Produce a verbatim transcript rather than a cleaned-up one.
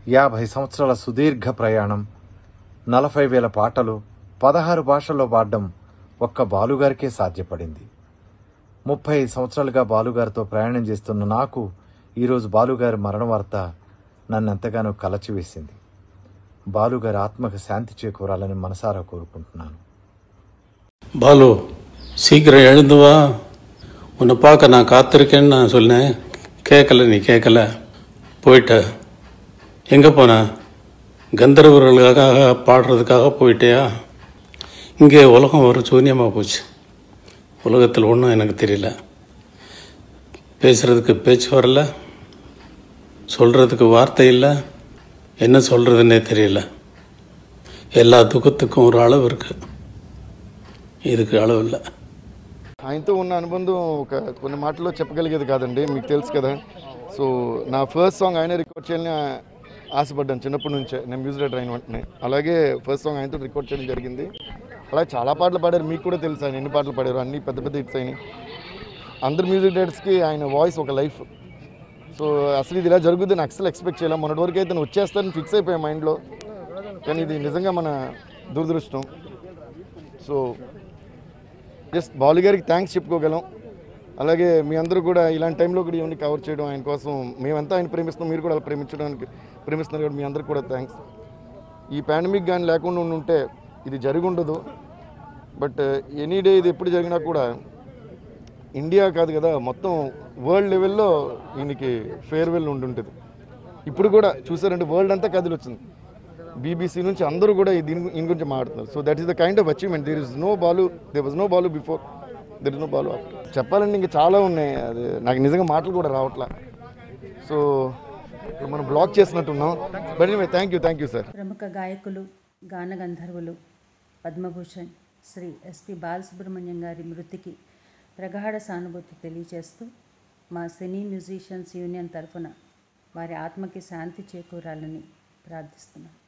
యాభై సంవత్సరాల సుదీర్ఘ ప్రయాణం, నలభై వేల పాటలు, పదహారు భాషల్లో పాడడం ఒక్క బాలుగారికే సాధ్యపడింది. ముప్పై ఐదు సంవత్సరాలుగా బాలుగారితో ప్రయాణం చేస్తున్న నాకు ఈరోజు బాలుగారి మరణ వార్త నన్నెంతగానో కలచివేసింది. బాలుగారి ఆత్మకు శాంతి చేకూరాలని మనసారా కోరుకుంటున్నాను. பாலு, சீக்கிரம் எழுந்து வா. உன்னை பார்க்க நான் காத்திருக்கேன்னு நான் சொன்னேன். கேட்கல, நீ கேட்கல, போயிட்ட. எங்கே போன? கந்தர்வர்களுக்காக பாடுறதுக்காக போயிட்டியா? இங்கே உலகம் ஒரு சூன்யமாக போச்சு. உலகத்தில் ஒன்றும் எனக்கு தெரியல. பேசுகிறதுக்கு பேச்சு வரல, சொல்கிறதுக்கு வார்த்தை இல்லை, என்ன சொல்கிறதுன்னே தெரியல. எல்லா துக்கத்துக்கும் ஒரு அளவு இருக்குது, இதுக்கு அளவு இல்லை. ఆయనతో ఉన్న అనుబంధం ఒక కొన్ని మాటల్లో చెప్పగలిగేది కాదండి, మీకు తెలుసు కదా. సో నా ఫస్ట్ సాంగ్ ఆయన రికార్డ్ చేయాలని ఆశపడ్డాను చిన్నప్పటి నుంచే, నేను మ్యూజిక్ డైరెక్టర్ అయిన వెంటనే. అలాగే ఫస్ట్ సాంగ్ ఆయనతో రికార్డ్ చేయడం జరిగింది. అలాగే చాలా పాటలు పాడారు, మీకు కూడా తెలుసు ఆయన ఎన్ని పాటలు పాడారు, అన్ని పెద్ద పెద్ద హిట్స్ అయినాయి. అందరు మ్యూజిక్ డైరెక్టర్స్కి ఆయన వాయిస్ ఒక లైఫ్. సో అసలు ఇది ఇలా జరుగుతుందని అసలు ఎక్స్పెక్ట్ చేయాలి. మొన్నటి వరకు అయితే నేను వచ్చేస్తానని ఫిక్స్ అయిపోయాను మైండ్లో, కానీ ఇది నిజంగా మన దురదృష్టం. సో జస్ట్ బాలు గారికి థ్యాంక్స్ చెప్పుకోగలం. అలాగే మీ అందరూ కూడా ఇలాంటి టైంలో కూడా ఇవన్నీ కవర్ చేయడం, ఆయన కోసం మేమంతా ఆయన ప్రేమిస్తాం, మీరు కూడా అలా ప్రేమించడానికి ప్రేమిస్తున్నారు కాబట్టి మీ అందరికి కూడా థ్యాంక్స్. ఈ పాండమిక్ కానీ లేకుండా ఉంటే ఇది జరిగి ఉండదు. బట్ ఎనీ డే ఇది ఎప్పుడు జరిగినా కూడా ఇండియా కాదు కదా, మొత్తం వరల్డ్ లెవెల్లో ఈయనకి ఫేర్వెల్ ఉండుంటుంది. ఇప్పుడు కూడా చూసారంటే వరల్డ్ అంతా కదిలి వచ్చింది, బీబీసీ నుంచి అందరూ కూడా దీని దీని గురించి మాట్లాడుతున్నారు. So that is the kind of achievement. There is no Balu, there was no Balu before, there is no Balu after. చెప్పాలంటే ఇంకా చాలా ఉన్నాయి, అది నాకు నిజంగా మాటలు కూడా రావట్లా. సో మనం బ్లాక్ చేసినట్టున్నాం. But anyway thank you thank you sir. ప్రముఖ గాయకులు, గాన గంధర్వులు, పద్మభూషణ్ శ్రీ ఎస్పి బాలసుబ్రహ్మణ్యం గారి మృతికి ప్రగాఢ సానుభూతి తెలియజేస్తూ మా సినీ మ్యూజిషియన్స్ యూనియన్ తరఫున వారి ఆత్మకి శాంతి చేకూరాలని ప్రార్థిస్తున్నాం.